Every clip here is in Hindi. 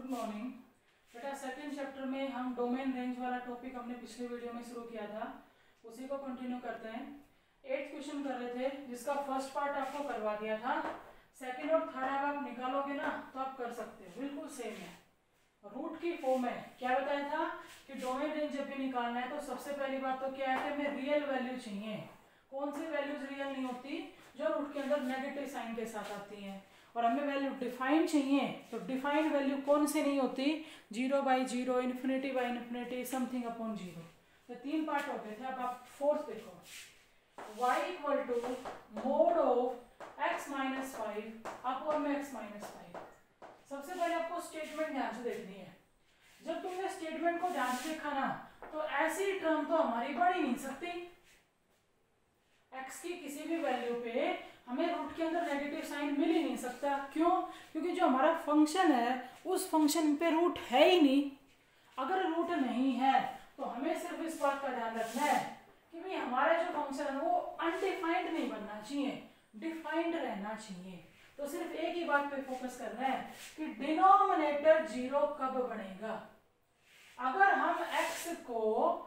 गुड मॉर्निंग बेटा। सेकंड चैप्टर में हम डोमेन रेंज वाला टॉपिक हमने पिछले वीडियो में शुरू किया था, उसी को कंटिन्यू करते हैं। 8th क्वेश्चन कर रहे थे जिसका फर्स्ट पार्ट आपको करवा दिया था। सेकंड और थर्ड अब आप निकालोगे ना तो आप कर सकते हो, बिल्कुल सेम है। रूट की फॉर्म है। क्या बताया था कि डोमेन रेंज जब भी निकालना है तो सबसे पहली बात तो क्या है कि हमें रियल वैल्यू चाहिए। कौन सी वैल्यूज रियल नहीं होती? जो रूट के अंदर नेगेटिव साइन के साथ आती हैं। और हमें वैल्यू डिफाइन चाहिए, तो डिफाइंड वैल्यू कौन सी नहीं होती? 0/0, infinity by infinity, something upon 0। तो 3 पार्ट होते थे। अब आप फोर्थ देखो, y equal to mod of x minus 5 upon में x माइनस 5। सबसे पहले आपको स्टेटमेंट ध्यान से देखनी है। जब तुमने स्टेटमेंट को ध्यान से देखा ना तो ऐसी टर्म तो हमारी बढ़ ही नहीं सकती। x की किसी भी वैल्यू पे हमें रूट के अंदर नेगेटिव साइन मिल ही नहीं सकता। क्यों? क्योंकि जो हमारा फंक्शन है उस फंक्शन पे रूट है ही नहीं। अगर रूट नहीं है तो हमें सिर्फ इस बात का ध्यान रखना है कि भाई हमारा जो फंक्शन है वो अनडिफाइंड नहीं बनना चाहिए, डिफाइंड रहना चाहिए। तो सिर्फ एक ही बात पे फोकस करना है कि डिनोमिनेटर 0 कब बनेगा। अगर हम x को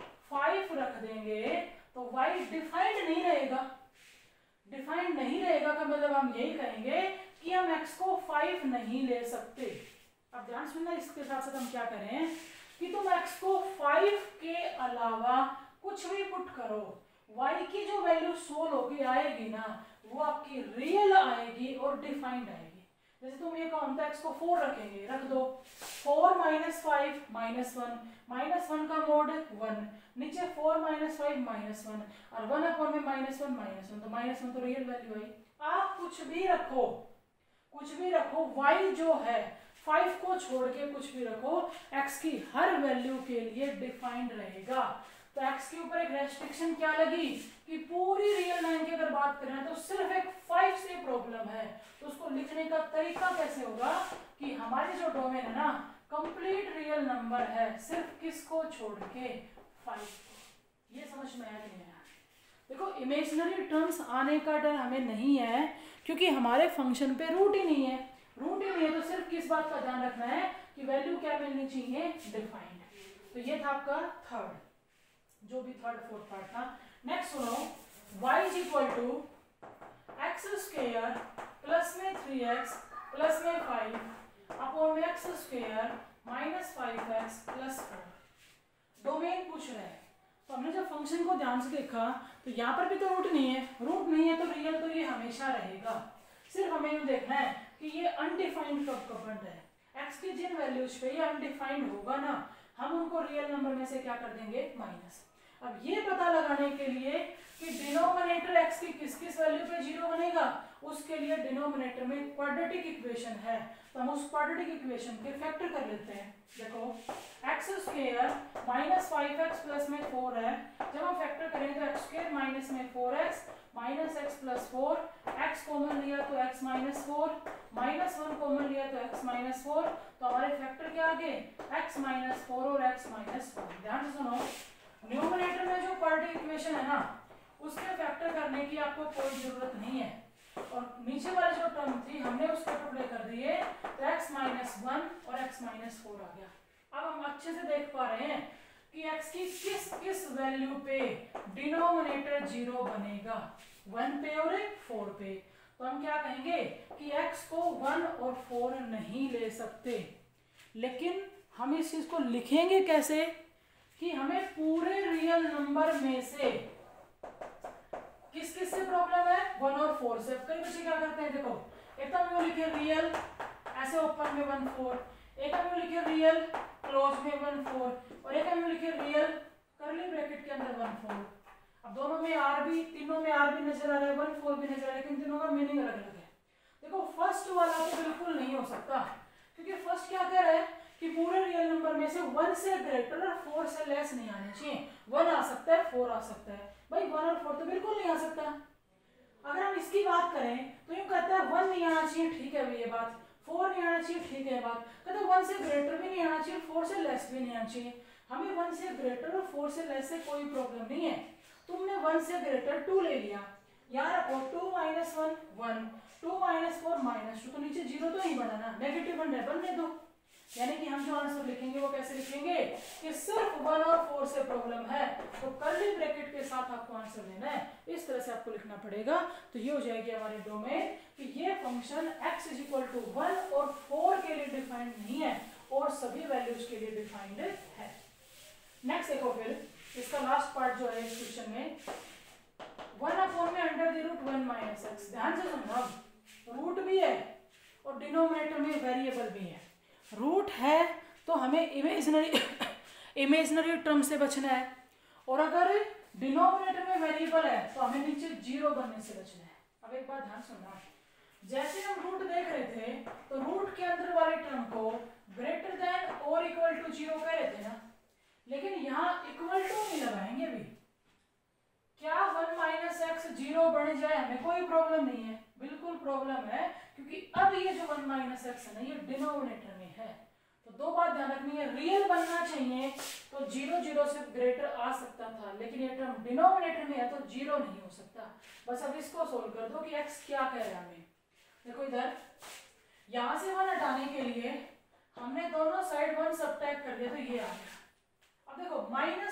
5 रख देंगे तो y डिफाइंड नहीं रहेगा। डिफाइंड नहीं रहेगा का मतलब हम यही कहेंगे कि हम x को 5 नहीं ले सकते। अब ध्यान सुनना, इसके साथ साथ हम क्या करें कि तुम x को 5 के अलावा कुछ भी पुट करो, y की जो वैल्यू सोल्व होके आएगी ना वो आपकी रियल आएगी और डिफाइंड आएगी। जैसे तुम ये कौन था, x को 4 रखेंगे, रख दो 4 माइनस 5 माइनस 1, माइनस 1 का मोड 1, नीचे 4 माइनस 5 माइनस 1 और 1 अपॉन में माइनस 1 माइनस 1, तो माइनस 1 तो रियल वैल्यू आई। आप कुछ भी रखो, कुछ भी रखो, y जो है 5 को छोड़ के कुछ भी रखो, x की हर वैल्यू के लिए डिफाइंड रहेगा। तो x के ऊपर एक रेस्ट्रिक्शन क्या लगी कि पूरी रियल लाइन की अगर बात करें तो सिर्फ एक 5 से प्रॉब्लम है। तो उसको लिखने का तरीका कैसे होगा कि हमारी जो डोमेन है ना कंप्लीट रियल नंबर है, सिर्फ किसको छोड़ के 5 को। ये समझ में आया नहीं आया? देखो, इमेजिनरी टर्म्स आने का डर हमें नहीं है क्योंकि हमारे फंक्शन पे रूट ही नहीं है। रूट ही नहीं है तो सिर्फ किस बात का ध्यान रखना है कि वैल्यू क्या मिलनी चाहिए? डिफाइंड। तो ये था आपका थर्ड, जो भी थर्ड फोर्थ पार्ट था। नेक्स्ट सुनो, y is equal to x square plus में 3x प्लस में 5 अपॉन में x square minus 5x plus 4। Domain पूछ रहा है तो हमने जब फंक्शन को ध्यान से देखा तो यहाँ पर भी तो रूट नहीं है। रूट नहीं है तो रियल तो ये हमेशा रहेगा। सिर्फ हमें ये देखना है कि ये अनडिफाइंड कब बन रहा है। x की जिन वैल्यूज पे ये अनडिफाइंड होगा ना हम उनको रियल नंबर में से क्या कर देंगे? माइनस। अब ये पता लगाने के लिए कि डिनोमिनेटर x की किस किस वैल्यू पे 0 बनेगा, उसके लिए डिनोमिनेटर में क्वाड्रेटिक इक्वेशन है तो हम उस क्वाड्रेटिक इक्वेशन के फैक्टर कर लेते हैं। देखो, x square minus 5x plus में 4 है, जब हम फैक्टर करें तो एक्स स्क्वायर माइनस में 4x माइनस एक्स प्लस 4, एक्स कॉमन लिया तो x माइनस 4, माइनस 1 कॉमन लिया तो x माइनस 4, तो हमारे फैक्टर क्या आ गए? x माइनस 4 और x माइनस 1। ध्यान से सुनो, न्यूमरेटर में जो क्वाड्रेटिक इक्वेशन है ना उसके फैक्टर करने की आपको कोई जरूरत नहीं है। और नीचे वाली जो टर्म थी हमने उसके टुकड़े कर दिए तो x माइनस 1 और x माइनस 4 आ गया। अब हम अच्छे से देख पा रहे हैं कि x की किस किस वैल्यू पे डिनोमिनेटर 0 बनेगा, 1 पे और 4 पे। तो हम क्या कहेंगे कि x को 1 और 4 नहीं ले सकते। लेकिन हम इस चीज को लिखेंगे कैसे कि हमें पूरे रियल नंबर में से किस किस से प्रॉब्लम है? 1 और 4 से। कई बच्चे क्या करते हैं, देखो एक तो हम लिखे रियल ऐसे ओपन में 1 4, एक हम लिखे रियल क्लोज में 1 4 और एक हम लिखे रियल करली ब्रैकेट के अंदर 1 4। अब दोनों में आर भी, तीनों में आर भी नजर आ रहा है, 1 4 भी नजर आ रहा है, लेकिन तीनों का मीनिंग अलग अलग है। देखो, फर्स्ट वाला तो बिल्कुल नहीं हो सकता क्योंकि फर्स्ट क्या कह रहा है कि पूरे रियल नंबर में से 1 से ग्रेटर और 4 से लेस नहीं आने चाहिए। 1 आ सकता है, 4 आ सकता है, भाई 1 और 4 तो बिल्कुल नहीं आ सकता। अगर हम इसकी बात करें तो यूं कहता है 1 नहीं आना चाहिए, ठीक है भाई ये बात, 4 नहीं आना चाहिए, ठीक है बात, कहते 1 से ग्रेटर भी नहीं आना चाहिए, 4 से लेस भी नहीं आना चाहिए। हमें 1 से ग्रेटर और 4 से लेस से कोई प्रॉब्लम नहीं है। तुमने 1 से ग्रेटर 2 ले लिया, यहाँ रखो 2 माइनस 1 1, 2 माइनस 4 माइनस 2, तो नीचे 0 तो नहीं बना ना, नेगेटिव 1 बनने दो। यानी कि हम जो आंसर लिखेंगे वो कैसे लिखेंगे कि सिर्फ 1 और 4 से प्रॉब्लम है, तो कर्ली ब्रैकेट के साथ आपको आंसर देना है, इस तरह से आपको लिखना पड़ेगा। तो ये हो जाएगी हमारे डोमेन कि ये फंक्शन x = 1 और 4 के लिए डिफाइंड नहीं है और सभी वैल्यूज के लिए डिफाइंड है। नेक्स्ट देखो फिर इसका लास्ट पार्ट जो है इस क्वेश्चन में 1/√1 - x। ध्यान से सुनना, रूट भी है और डिनोमिनेटर में वेरिएबल भी है। रूट है तो हमें इमेजिनरी टर्म से बचना है, और अगर डिनोमिनेटर में वेरिएबल है तो हमें नीचे 0 बनने से बचना है। अब एक बात ध्यान सुनना, जैसे हम रूट देख रहे थे तो रूट के अंदर वाले टर्म को ग्रेटर देन और इक्वल टू 0 कह रहे थे ना, लेकिन यहाँ इक्वल टू नहीं लगाएंगे भी। क्या 1 - x 0 बन जाए हमें कोई प्रॉब्लम नहीं है, बिल्कुल प्रॉब्लम है, क्योंकि अब ये जो 1 - x है ना ये डिनोमिनेटर में है। तो दो बात ध्यान रखनी है, रियल बनना चाहिए तो 0 0 से ग्रेटर आ सकता था, लेकिन ये टर्म डिनोमिनेटर में है तो 0 नहीं हो सकता। बस अब इसको सोल्व कर दो कि x क्या कह रहा है हमें। देखो इधर यहां से 1 हटाने के लिए हमने दोनों साइड 1 सब्ट्रैक्ट कर दिया तो ये आ गया। अब देखो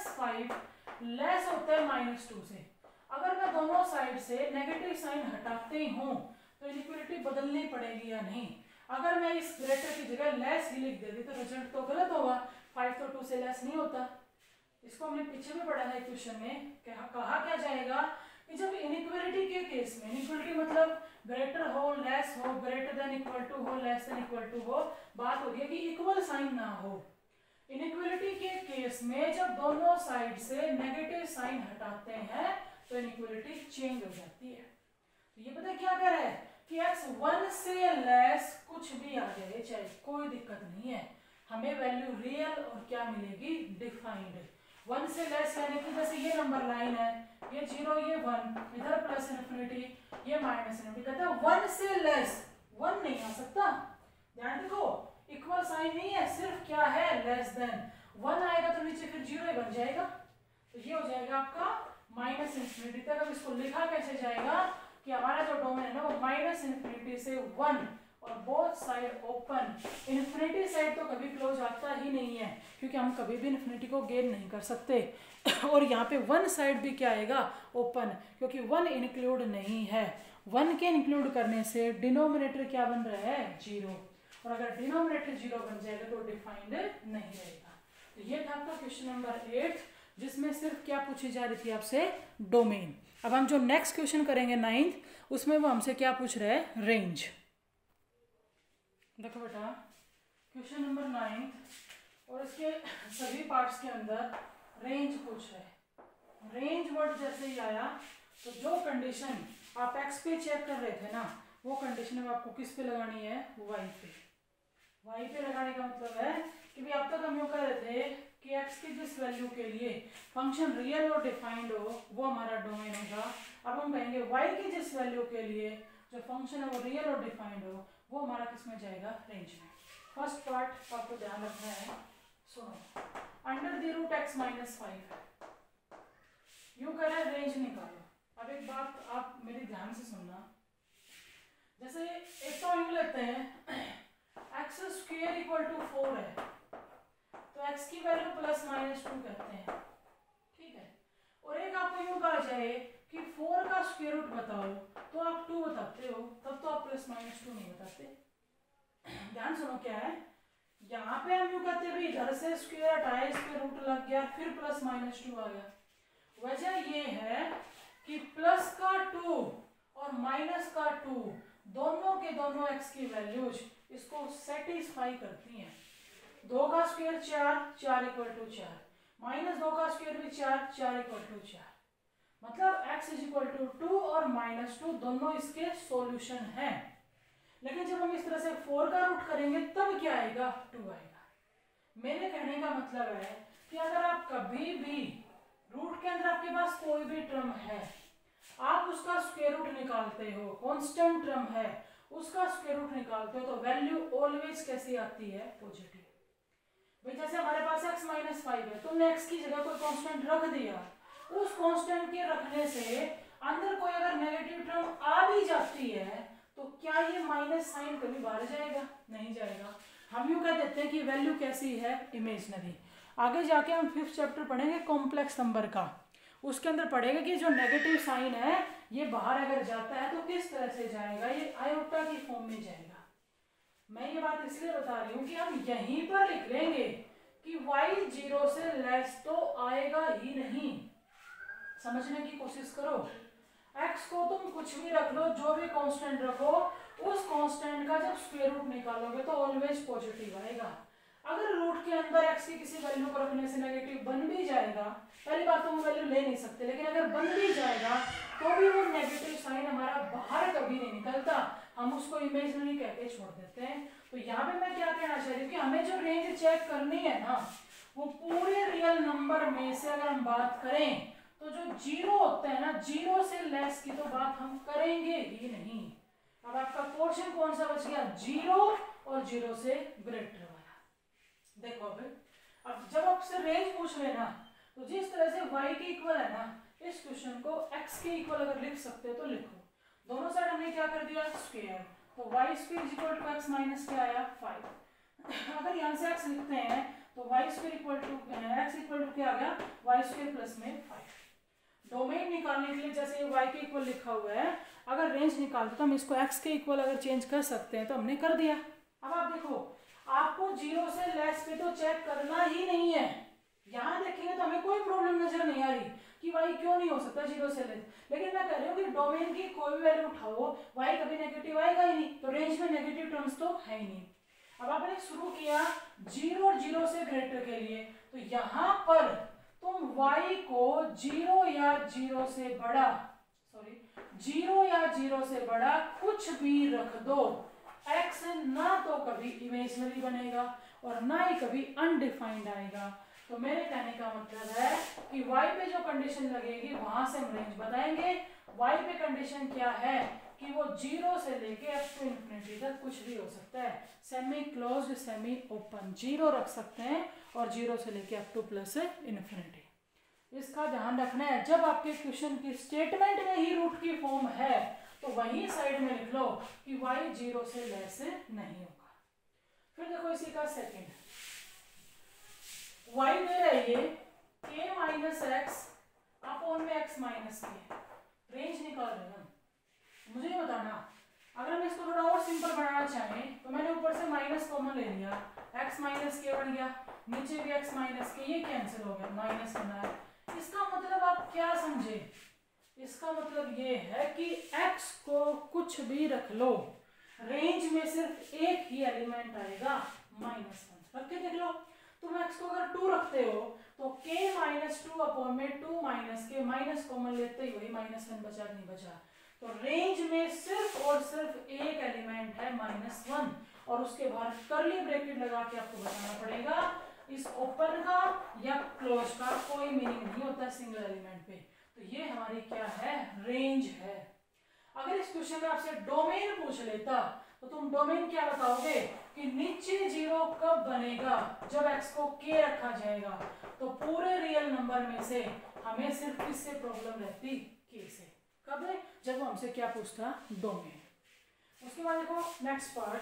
-5 लेस होता है -2 से, अगर मैं दोनों साइड से नेगेटिव साइन हटाते हूं तो इनइक्वालिटी बदलनी पड़ेगी या नहीं। अगर मैं इस ग्रेटर की जगह लेस ही लिख देती तो रिजल्ट तो गलत होगा, 5 तो 2 से लेस नहीं होता। इसको हमने पीछे भी पढ़ा है क्वेश्चन में, कहा क्या जाएगा कि जब इनइक्वालिटी के केस में, इनइक्वालिटी मतलब ग्रेटर हो लेस हो, ग्रेटर देन इक्वल टू हो लेस देन इक्वल टू हो, बात हो रही है कि इक्वल साइन ना हो। इनइक्वालिटी के केस में जब दोनों साइड से नेगेटिव साइन हटाते हैं तो इनइक्वालिटी चेंज हो जाती है। तो ये पता क्या कह रहा है कि x 1 से लेस कुछ भी आ जाए चाहे कोई दिक्कत नहीं है, हमें वैल्यू रियल और क्या मिलेगी डिफाइंड। 1 से लेस यानी कि जैसे ये नंबर लाइन है, ये 0 ये 1, इधर प्लस इन्फिनिटी ये माइनस इन्फिनिटी, कहता है 1 से लेस 1 नहीं आ सकता। ध्यान देखो इक्वल साइन नहीं है, सिर्फ क्या है लेस देन। 1 आएगा तो नीचे फिर 0 ही बन जाएगा, तो ये हो जाएगा आपका -इन्फिनिटी तक। अब इसको लिखा कैसे जाएगा कि हमारा जो डोमेन है ना वो -इन्फिनिटी से 1 और both side open. Infinity side तो कभी क्लोज आता ही नहीं है क्योंकि हम कभी भी इन्फिनिटी को गेन नहीं कर सकते और यहाँ पे 1 साइड भी क्या आएगा ओपन, क्योंकि 1 इंक्लूड नहीं है। 1 के इंक्लूड करने से डिनोमिनेटर क्या बन रहा है 0, और अगर डिनोमिनेटर 0 बन जाएगा तो डिफाइंड नहीं रहेगा। तो ये था आपका क्वेश्चन नंबर 8 जिसमें सिर्फ क्या पूछी जा रही थी आपसे डोमेन। अब हम जो नेक्स्ट क्वेश्चन करेंगे 9th, उसमें वो हमसे क्या पूछ रहा है रेंज। देखो बेटा क्वेश्चन नंबर 9 और इसके सभी पार्ट्स के अंदर रेंज पूछ रहा है। रेंज वर्ड जैसे ही आया तो जो कंडीशन आप x पे चेक कर रहे थे ना वो कंडीशन अब आपको किस पे लगानी है y पे। y पे लगाने का मतलब है कि भी अब तक हम यूँ कर रहे थे कि x की जिस वैल्यू के लिए फंक्शन रियल और डिफाइंड हो वो हमारा डोमेन होगा। अब हम कहेंगे y की जिस वैल्यू के लिए जो फंक्शन है वो रियल और डिफाइंड हो वो हमारा किस में जाएगा रेंज में। फर्स्ट पार्ट आपको ध्यान रखना है, सुनो √x - 5 है, यूं कह रहे हैं रेंज निकालो। अब एक बात आप मेरी ध्यान से सुनना, जैसे एक तो यूं लेते हैं x² = 4 है तो x की वैल्यू +-2 कहते हैं, ठीक है। और एक आपको यूं कहा जाए कि 4 का स्क्वायर रूट बताओ तो आप 2 बताते हो, तब तो आप +-2 नहीं बताते। ध्यान सुनो क्या है, यहाँ पे हम यूं कहते भी इधर से स्क्वायर हटाए स्क्वायर रूट लग गया फिर +-2 आ गया। वजह ये है कि प्लस का 2 और माइनस का 2 दोनों के दोनों x की वैल्यूज इसको सेटिस्फाई करती हैं। 2 का स्क्वायर 4, 4 = 4, -2 का स्क्वायर भी 4, 4 = 4, मतलब x = 2 और -2 दोनों इसके सॉल्यूशन हैं। लेकिन जब हम इस तरह से 4 का रूट करेंगे तब क्या आएगा 2 आएगा। मेरे कहने का मतलब है कि अगर आप कभी भी रूट के अंदर आपके पास कोई भी टर्म है, आप उसका स्क्वायर रूट निकालते हो, कांस्टेंट टर्म है उसका स्क्वायर रूट निकालते हो तो वैल्यू ऑलवेज कैसी आती है पॉजिटिव। भाई जैसे हमारे पास x - 5 है, तुमने x की जगह कोई कांस्टेंट रख दिया, उस कांस्टेंट के रखने से अंदर कोई अगर नेगेटिव टर्म आ भी जाती है तो क्या ये माइनस साइन कभी बाहर जाएगा नहीं जाएगा। हम यूँ कह देते हैं कि वैल्यू कैसी है, इमेजनरी। आगे जाके हम 5th चैप्टर पढ़ेंगे कॉम्प्लेक्स नंबर का, उसके अंदर पढ़ेगा कि जो नेगेटिव साइन है ये बाहर अगर जाता है तो किस तरह से जाएगा, ये आयोटा की फॉर्म में जाएगा। मैं ये बात इसलिए बता रही हूँ कि हम यहीं पर लिख लेंगे कि y 0 से लेस तो आएगा ही नहीं। समझने की कोशिश करो। x को तुम कुछ भी रख लो, जो भी कांस्टेंट रखो, उस कांस्टेंट का जब स्क्वायर रूट निकालोगे तो ऑलवेज पॉजिटिव आएगा। अगर रूट के अंदर x की किसी वैल्यू को रखने से नेगेटिव बन भी जाएगा, पहली बात तो वो वैल्यू ले नहीं सकते, लेकिन अगर बन भी जाएगा तो भी वो नेगेटिव साइन हमारा बाहर कभी नहीं निकलता, हम उसको इमेजिनरी कह के छोड़ देते हैं। तो यहाँ पे मैं क्या कहना चाह रही हूँ कि हमें जो रेंज चेक करनी है ना, वो पूरे रियल नंबर में से अगर हम बात करें तो जो 0 होता है ना, 0 से लेस की तो बात हम करेंगे ही नहीं। अब आपका पोर्शन कौन सा बच गया, 0 और 0 से ग्रेटर वाला। देखो अब जब आपसे रेंज पूछ लेना तो जिस तरह से y के इक्वल है ना, इस क्वेश्चन को x के इक्वल अगर लिख सकते हो तो लिखो। दोनों साइड हमने क्या कर दिया, स्क्वायर, तो y square equal to x minus क्या आया 5। अगर यहाँ से x लिखते हैं तो y square equal to x equal to क्या आ गया, y स्क्वायर प्लस में 5। डोमेन निकालने के लिए जैसे ये y के इक्वल लिखा हुआ है, अगर रेंज निकालते तो हम इसको x के इक्वल अगर चेंज कर सकते हैं तो हमने कर दिया। अब आप देखो, आपको 0 से लेस पे तो चेक करना ही नहीं है। यहाँ देखेंगे तो हमें कोई प्रॉब्लम नजर नहीं आ रही कि y क्यों नहीं हो सकता 0 से लेस, लेकिन मैं कह रही हूँ कि डोमेन की कोई भी वैल्यू उठाओ, y कभी नेगेटिव आएगा ही नहीं, तो रेंज में नेगेटिव टर्म्स तो है ही नहीं। अब आपने शुरू किया 0 और 0 से ग्रेटर के लिए, तो यहाँ पर तुम y को 0 या 0 से बड़ा, 0 या 0 से बड़ा कुछ भी रख दो, x ना तो कभी इमेजिनरी बनेगा और ना ही कभी अनडिफाइंड आएगा। तो मेरे कहने का मतलब है कि y पे जो कंडीशन लगेगी वहां से हम रेंज बताएंगे। y पे कंडीशन क्या है कि वो 0 से लेके अप टू इंफिनिटी तक कुछ भी हो सकता है, सेमी क्लोज्ड सेमी ओपन, 0 रख सकते हैं और 0 से लेके अप टू प्लस इंफिनिटी। इसका ध्यान रखना है। जब आपके क्वेश्चन की स्टेटमेंट में ही रूट की फॉर्म है तो वही साइड में लिख लो कि y 0 से लेस नहीं होगा। फिर देखो इसी का सेकंड, y दे रही है k माइनस एक्स अपॉन में x माइनस के, रेंज निकाल लेना। मुझे ये बताना, अगर हम इसको थोड़ा और सिंपल बनाना चाहें तो मैंने ऊपर से माइनस कॉमन ले लिया, x माइनस के बन गया, नीचे भी x माइनस के, ये कैंसिल हो गया, माइनस बना है। इसका मतलब आप क्या समझे, इसका मतलब ये है कि x को कुछ भी रख लो, रेंज में सिर्फ एक ही एलिमेंट आएगा, -1। रख के देख लो, तुम x को अगर 2 रखते हो तो k माइनस 2 अपॉन में 2 माइनस के, माइनस कॉमन लेते ही वही -1 बचा, नहीं बचा। तो रेंज में सिर्फ और सिर्फ एक एलिमेंट है -1, और उसके बाद कर्ली ब्रैकेट लगा के आपको बताना पड़ेगा इस ओपन का या क्लोज का कोई मीनिंग नहीं होता सिंगल एलिमेंट पे। तो ये हमारी क्या है, रेंज है। अगर इस क्वेश्चन में आपसे डोमेन पूछ लेता तो तुम डोमेन क्या बताओगे कि नीचे 0 कब बनेगा, जब x को k रखा जाएगा। तो पूरे रियल नंबर में से हमें सिर्फ किससे प्रॉब्लम रहती, k से। कब है, जब हमसे क्या पूछता, डोमेन। उसके बाद देखो नेक्स्ट पार्ट,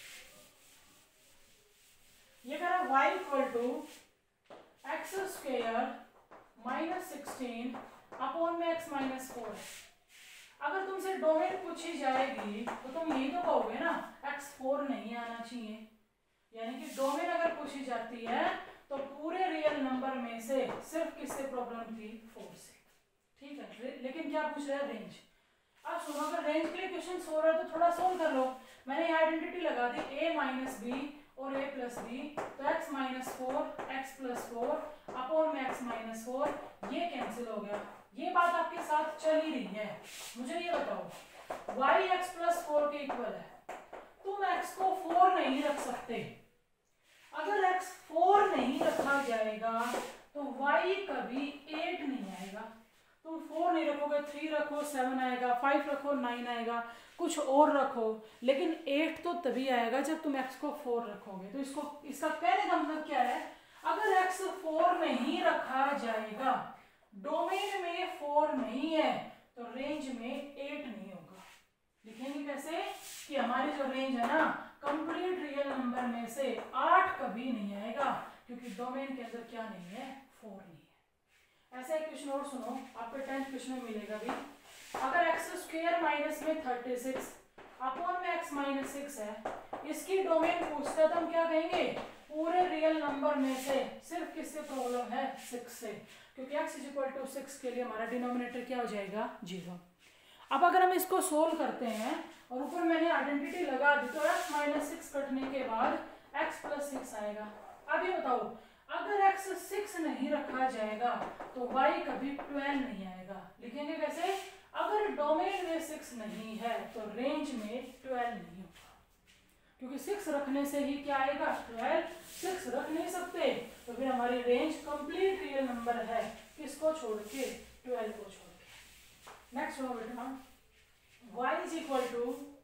ये कह रहा y equal to x square minus 16 upon में x माइनस 4। अगर तुमसे डोमेन पूछी जाएगी तो तुम यही तो कहोगे ना, x4 नहीं आना चाहिए। यानी कि डोमेन अगर पूछी जाती है तो पूरे रियल नंबर में से सिर्फ किससे प्रॉब्लम थी, 4 से। ठीक है, लेकिन क्या पूछ रहा है, रेंज। अब सुनो, अगर रेंज के लिए क्वेश्चन हो रहा है तो थोड़ा सोल्व कर लो। मैंने आइडेंटिटी लगा दी a माइनस बी और a प्लस बी, तो x minus 4 x plus 4 upon में x माइनस 4, ये कैंसिल हो गया। ये बात आपके साथ चल ही रही है। मुझे ये बताओ, y x प्लस 4 के इक्वल है, तुम x को 4 नहीं रख सकते। अगर x 4 नहीं रखा जाएगा तो y कभी 8 नहीं आएगा। तुम 4 नहीं रखोगे, 3 रखो 7 आएगा, 5 रखो 9 आएगा, कुछ और रखो, लेकिन 8 तो तभी आएगा जब तुम x को 4 रखोगे। तो इसका कहने का मतलब क्या है, अगर x 4 नहीं रखा जाएगा, डोमेन में 4 नहीं है, तो रेंज में 8 नहीं होगा। लिखेंगे कैसे कि हमारी जो रेंज है ना, कंप्लीट रियल नंबर में से 8 कभी नहीं आएगा, क्योंकि डोमेन के अंदर क्या नहीं है, 4 नहीं है। ऐसा एक क्वेश्चन और सुनो, आपके 10th क्वेश्चन में मिलेगा भी। अगर एक्स स्क्वायर माइनस में 36 अपॉन में एक्स माइनस 6 है, इसकी डोमेन पूछता है तो हम क्या कहेंगे, पूरे रियल नंबर में से सिर्फ किससे प्रॉब्लम है, 6 से, क्योंकि x इज इक्वल टू 6 के लिए हमारा डिनोमिनेटर क्या हो जाएगा, 0। अब अगर हम इसको सोल्व करते हैं और ऊपर मैंने आइडेंटिटी लगा दी तो x माइनस 6 कटने के बाद x प्लस 6 आएगा। अब ये बताओ, अगर x 6 नहीं रखा जाएगा तो y कभी 12 नहीं आएगा। लिखेंगे कैसे, अगर डोमेन में 6 नहीं है तो रेंज में 12 नहीं होगा, क्योंकि 6 रखने से ही क्या आएगा, 12। 6 रख नहीं सकते तो फिर हमारी रेंज कंप्लीट रियल नंबर है, किसको छोड़ के, 12 को छोड़ के। नेक्स्ट हो बेटा, y is equal to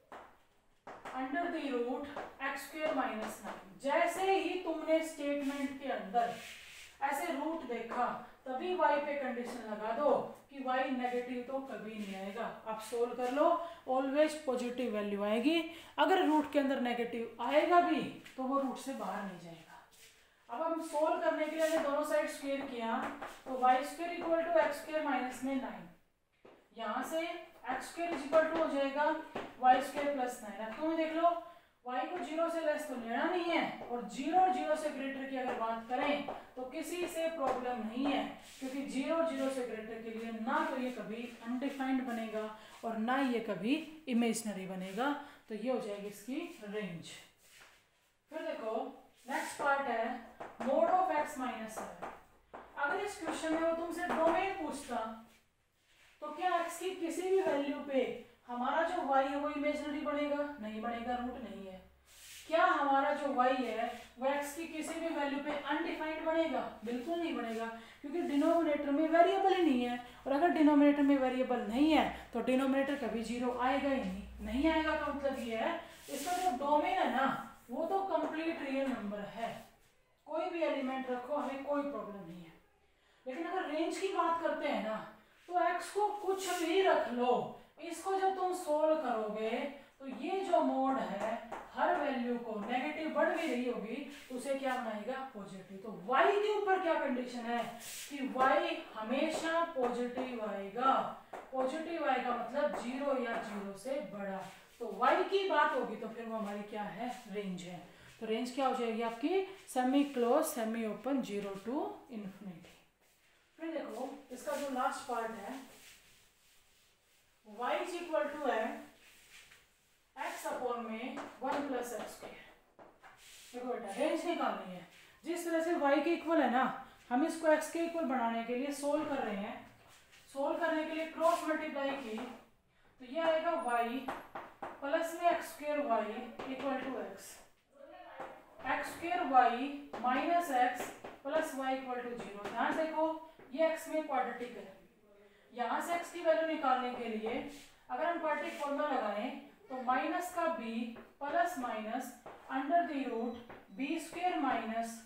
under the root x square minus 9। जैसे ही तुमने स्टेटमेंट के अंदर ऐसे रूट देखा तभी y पे कंडीशन लगा दो कि y नेगेटिव तो कभी नहीं आएगा। आप सोल्व कर लो, ऑलवेज पॉजिटिव वैल्यू आएगी। अगर रूट के अंदर नेगेटिव आएगा भी तो वो रूट से बाहर नहीं जाएगा। अब हम सोल्व करने के लिए हमने दोनों साइड स्क्वायर किया तो y square equal to x square minus में 9, यहाँ से x square is equal to हो जाएगा वाई स्क्वायर प्लस 9। अब तुम्हें देख लो, y को 0 से लेस तो लेना नहीं है, और 0 और 0 से ग्रेटर की अगर बात करें तो किसी से प्रॉब्लम नहीं है, क्योंकि 0 और 0 से ग्रेटर के लिए ना तो ये कभी अनडिफाइंड बनेगा और ना ये कभी इमेजिनरी बनेगा। तो ये हो जाएगी इसकी रेंज। फिर देखो नेक्स्ट पार्ट है मोड ऑफ x माइनस 7। अगर इस क्वेश्चन में वो तुमसे डोमेन पूछता तो क्या x की किसी भी वैल्यू पे हमारा जो y है वो इमेजिनरी बनेगा, नहीं बनेगा, रूट नहीं है। क्या हमारा जो y है वो x की किसी भी वैल्यू पे अनडिफाइंड बनेगा, बिल्कुल नहीं बनेगा, क्योंकि डिनोमिनेटर में वेरिएबल ही नहीं है। और अगर डिनोमिनेटर में वेरिएबल नहीं है तो डिनोमिनेटर कभी 0 आएगा ही नहीं आएगा का मतलब ये है इसका जो डोमेन है ना वो तो कंप्लीट रियल नंबर है, कोई भी एलिमेंट रखो हमें कोई प्रॉब्लम नहीं है। लेकिन अगर रेंज की बात करते हैं ना तो x को कुछ भी रख लो, इसको जब तुम सोल्व करोगे तो ये जो मोड है हर वैल्यू को नेगेटिव बढ़ भी रही होगी तो उसे क्या बनाएगा, पॉजिटिव। तो y के ऊपर क्या कंडीशन है कि y हमेशा पॉजिटिव आएगा। पॉजिटिव आएगा मतलब 0 या 0 से बड़ा। तो y की बात होगी तो फिर वो हमारी क्या है, रेंज है। तो रेंज क्या हो जाएगी आपकी, semi close semi open 0 to infinity. फिर देखो इसका जो लास्ट पार्ट है y इज इक्वल टू है x अपॉन में 1 प्लस एक्स स्क्वायर। देखो बेटा रेंज निकालनी है, जिस तरह से y के इक्वल है ना हम इसको x के इक्वल बनाने के लिए सोल्व कर रहे हैं। सोल्व करने के लिए क्रॉस मल्टीप्लाई की तो ये आएगा y प्लस में x square y equal to x square y minus x plus y equal to 0। ध्यान से देखो ये x में क्वाड्रेटिक है, यहाँ से x की वैल्यू निकालने के लिए अगर हम क्वाड्रेटिक फॉर्मूला लगाएं तो माइनस का b plus minus under the root B square minus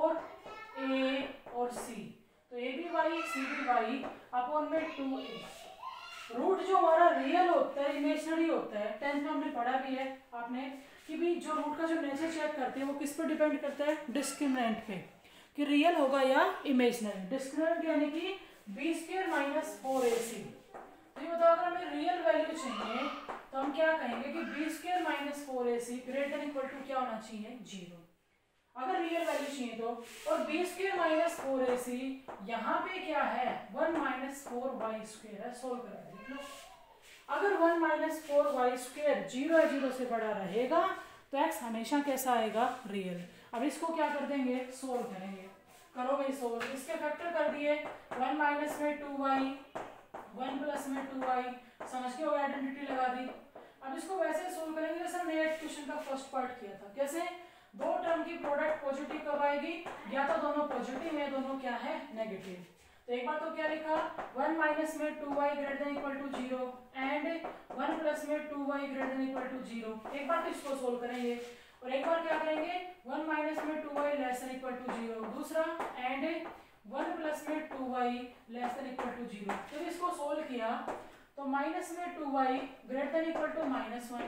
4a और c, तो a भी y c भी y अपॉन में 2a। रूट जो हमारा रियल होता है इमेजिनरी होता है, 10th में हमने पढ़ा भी है आपने कि भी जो रूट का जो नेचर चेक करते हैं वो किस पर डिपेंड करता है, डिस्क्रिमिनेंट पे, कि रियल होगा या इमेजिनरी। डिस्क्रिमिनेंट यानी कि बी स्क्वायर माइनस 4ac। तो ये बताओ अगर हमें रियल वैल्यू चाहिए तो हम क्या कहेंगे कि B square minus 4ac greater than equal to क्या होना चाहिए, 0, अगर रियल वैल्यू चाहिए तो। और बी स्क्वायर माइनस 4ac यहाँ पे क्या है, 1 माइनस 4y स्क्वायर है। सोल्व करके देख लो, अगर 1 माइनस 4y स्क्वायर 0 या 0 से बड़ा रहेगा तो x हमेशा कैसा आएगा, रियल। अब इसको क्या कर देंगे, सोल्व करेंगे। करो भाई सोल्व, इसके फैक्टर कर दिए 1 माइनस में 2y 1 प्लस में 2y, समझ के हो आइडेंटिटी लगा दी। अब इसको वैसे सोल्व करेंगे जैसे हमने एट क्वेश्चन का फर्स्ट पार्ट किया था। कैसे, दो टर्म की प्रोडक्ट पॉजिटिव कब आएगी, या तो दोनों पॉजिटिव या दोनों क्या है, नेगेटिव। तो एक बार तो क्या लिखा 1 माइनस में 2y greater than equal to 0 and 1 plus में 2y greater than equal to 0। एक बार तो इसको सोल्व करेंगे और एक बार क्या करेंगे 1 माइनस में 2y less than equal to 0, दूसरा एंड 1 प्लस में 2y less than equal to 0। जब इसको सोल्व किया तो माइनस में 2y greater than equal to -1,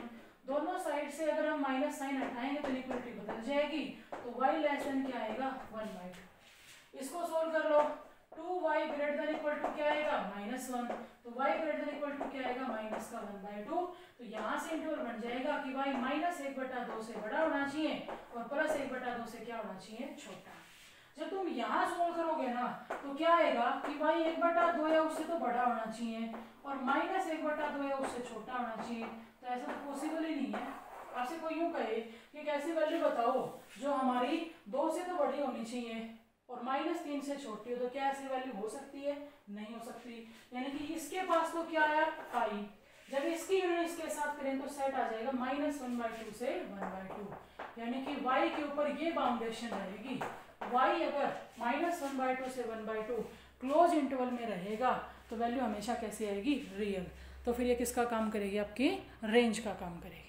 दोनों साइड से अगर हम माइनस साइन हटाएंगे तो इक्वलिटी बदल जाएगी, तो y लेस देन क्या आएगा 1/2। इसको सोल्व कर लो, 2y greater than equal to क्या आएगा -1, तो y greater than equal to क्या आएगा माइनस का 1/2। तो यहाँ से इंटरवल बन जाएगा कि y -1/2 से बड़ा होना चाहिए और +1/2 से क्या होना चाहिए छोटा। जब तुम यहाँ सोल्व करोगे ना तो क्या आएगा कि y 1/2 या उससे तो बड़ा होना चाहिए और -1/2 या उससे छोटा होना चाहिए, तो ऐसा तो पॉसिबल ही नहीं है। आपसे कोई यूं कहे कि एक ऐसी वैल्यू बताओ जो हमारी 2 से तो बड़ी होनी चाहिए और -3 से छोटी हो, तो क्या ऐसी वैल्यू हो सकती है? नहीं हो सकती। यानी कि इसके पास तो क्या आया पाई, जब इसकी यूनियन इसके साथ करें तो सेट आ जाएगा -1/2 से 1/2, यानी कि y के ऊपर ये बाउंडेशन रहेगी। y अगर -1/2 से 1/2 क्लोज इंटरवल में रहेगा तो वैल्यू हमेशा कैसी आएगी? रियल। तो फिर ये किसका काम करेगी? आपकी रेंज का काम करेगी।